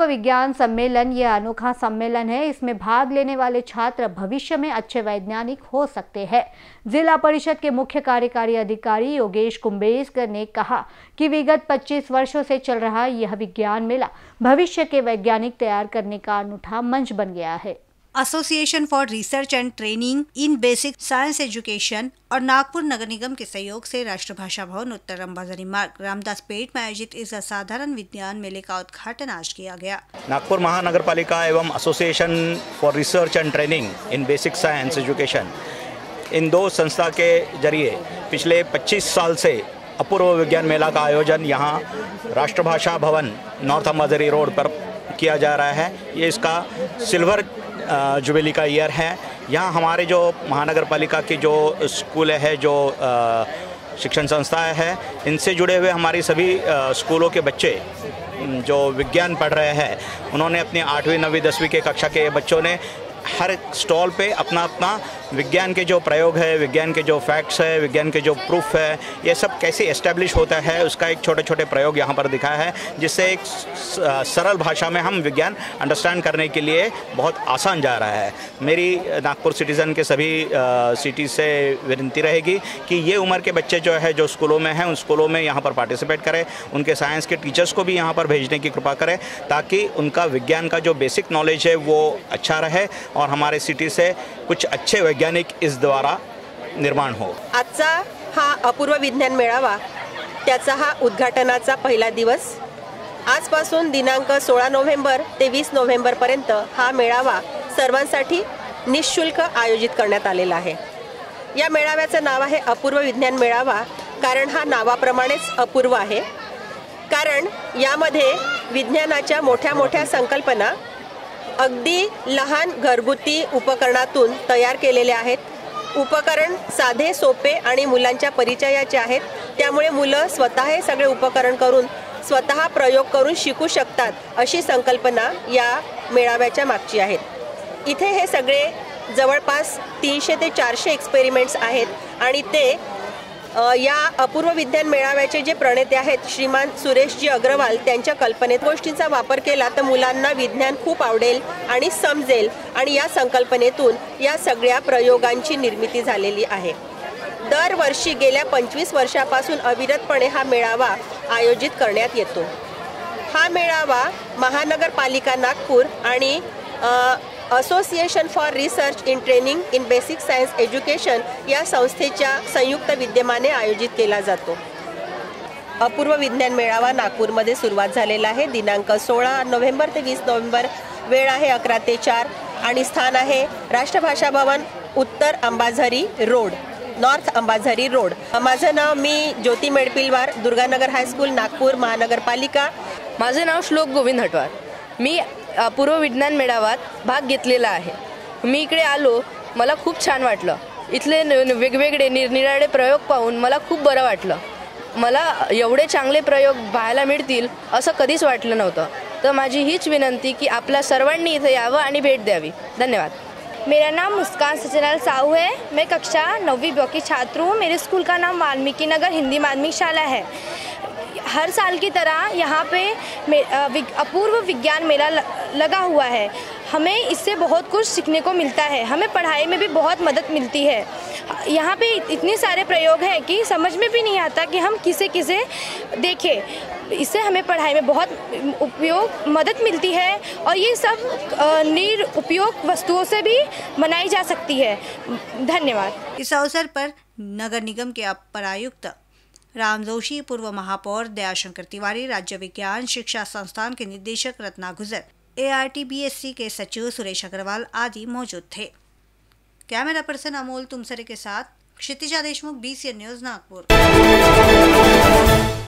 विज्ञान सम्मेलन यह अनोखा सम्मेलन है। इसमें भाग लेने वाले छात्र भविष्य में अच्छे वैज्ञानिक हो सकते हैं। जिला परिषद के मुख्य कार्यकारी अधिकारी योगेश कुंभेजकर ने कहा कि विगत 25 वर्षों से चल रहा यह विज्ञान मेला भविष्य के वैज्ञानिक तैयार करने का अनूठा मंच बन गया है। Association for research and training in basic science education और नागपुर नगर निगम के सहयोग से राष्ट्रभाषा भवन उत्तर अंबाझरी मार्ग रामदास पेठ में आयोजित इस असाधारण विज्ञान मेले का उद्घाटन आज किया गया। नागपुर महानगर पालिका एवं association for research and training in basic science education, इन दो संस्था के जरिए पिछले 25 साल से अपूर्व विज्ञान मेला का आयोजन यहाँ राष्ट्रभाषा भवन नॉर्थ अंबाझरी रोड पर किया जा रहा है। ये इसका सिल्वर जुबली का ईयर है। यहाँ हमारे जो महानगर पालिका की जो स्कूल है, जो शिक्षण संस्थाएं है, इनसे जुड़े हुए हमारी सभी स्कूलों के बच्चे जो विज्ञान पढ़ रहे हैं, उन्होंने अपनी 8वीं 9वीं 10वीं के कक्षा के बच्चों ने हर स्टॉल पे अपना अपना विज्ञान के जो प्रयोग है, विज्ञान के जो फैक्ट्स है, विज्ञान के जो प्रूफ है, ये सब कैसे एस्टेब्लिश होता है उसका एक छोटे छोटे प्रयोग यहाँ पर दिखाया है, जिससे एक सरल भाषा में हम विज्ञान अंडरस्टैंड करने के लिए बहुत आसान जा रहा है। मेरी नागपुर सिटीज़न के सभी सिटी से विनती रहेगी कि ये उम्र के बच्चे जो है जो स्कूलों में हैं, उन स्कूलों में यहाँ पर पार्टिसिपेट करें, उनके साइंस के टीचर्स को भी यहाँ पर भेजने की कृपा करें, ताकि उनका विज्ञान का जो बेसिक नॉलेज है वो अच्छा रहे और हमारे सिटी से कुछ अच्छे वैज्ञानिक इस द्वारा निर्माण हो। आजचा हा अपूर्व विज्ञान मेळावा, त्याचा हा उद्घाटनाचा पहिला दिवस। आजपासून दिनांक 16 नोव्हेंबर ते 20 नोव्हेंबर पर्यंत हा मेळावा सर्वांसाठी निःशुल्क आयोजित करण्यात आलेला आहे। या मेळाव्याचं नाव आहे अपूर्व विज्ञान मेळावा, कारण हा नावाप्रमाणेच अपूर्व आहे। कारण यामध्ये विज्ञानाच्या मोठ्या मोठ्या संकल्पना अगदी लहान घरगुती उपकरणातून तयार केलेले आहेत। उपकरण साधे सोपे आणि मुलांच्या परिचयाचे आहेत, त्यामुळे मुलं स्वतः हे सगळे उपकरण करून स्वतः प्रयोग करून शिकू शकतात, अशी संकल्पना या मेळाव्याच्या मागची आहे। इथे हे सगळे जवळपास 300 ते 400 एक्सपेरिमेंट्स आहेत आणि ते या अपूर्व विज्ञान मेळाव्याचे जे प्रणेते आहेत श्रीमान सुरेशजी अग्रवाल, त्यांच्या कल्पनेत गोष्टींचा वापर केला तर मुलांना विज्ञान खूप आवडेल आणि समजेल, आणि या संकल्पनेतून या सगळ्या प्रयोगांची निर्मिती झालेली आहे। दरवर्षी गेल्या 25 वर्षापासून अविरतपणे हा मेळावा आयोजित करण्यात येतो। हा मेळावा महानगरपालिका नागपूर आणि association for research in training in basic science education या संस्थेच्या संयुक्त विद्यमाने आयोजित केला जातो। अपूर्व विज्ञान मेळावा नागपूरमध्ये सुरुवात झालेला आहे। दिनांक 16 नोव्हेंबर ते 20 नोव्हेंबर, वेळ आहे 11 ते 4 आणि स्थान आहे राष्ट्रभाषा भवन उत्तर Ambazari road, north Ambazari road. माझं नाव मी ज्योती मेडपिलवार, दुर्गानगर हायस्कूल नागपूर महानगरपालिका। माझे नाव श्लोक गोविंद हटवार। मी अपूर्व विज्ञान मेळाव्यात भाग घेतलेला आहे। मी इकडे आलो, मला खूप छान वाटलं। इथले वेगवेगळे निरनिराळे प्रयोग पाहून मला खूप बरं वाटलं। मला एवढे चांगले प्रयोग पाहायला मिळतील असं कधीच वाटलं नव्हतं। तर माझी हीच विनंती की आपल्या सर्वांनी इथे यावं आणि भेट द्यावी। धन्यवाद। मेरा नाम मुस्कान सचनाल साहू है। मैं कक्षा 9वीं ब की छात्र हूँ। मेरे स्कूल का नाम वाल्मीकि नगर हिंदी माध्यमिक शाला है। हर साल की तरह यहाँ पे अपूर्व विज्ञान मेला लगा हुआ है। हमें इससे बहुत कुछ सीखने को मिलता है, हमें पढ़ाई में भी बहुत मदद मिलती है। यहाँ पे इतने सारे प्रयोग हैं कि समझ में भी नहीं आता कि हम किसे किसे देखें। इससे हमें पढ़ाई में बहुत मदद मिलती है और ये सब निरुपयोग वस्तुओं से भी बनाई जा सकती है। धन्यवाद। इस अवसर पर नगर निगम के अपर आयुक्त राम जोशी, पूर्व महापौर दयाशंकर तिवारी, राज्य विज्ञान शिक्षा संस्थान के निदेशक रत्ना गुजर, ARTBSC के सचिव सुरेश अग्रवाल आदि मौजूद थे। कैमरा पर्सन अमोल तुमसरे के साथ क्षितिजा देशमुख, BCN न्यूज़ नागपुर।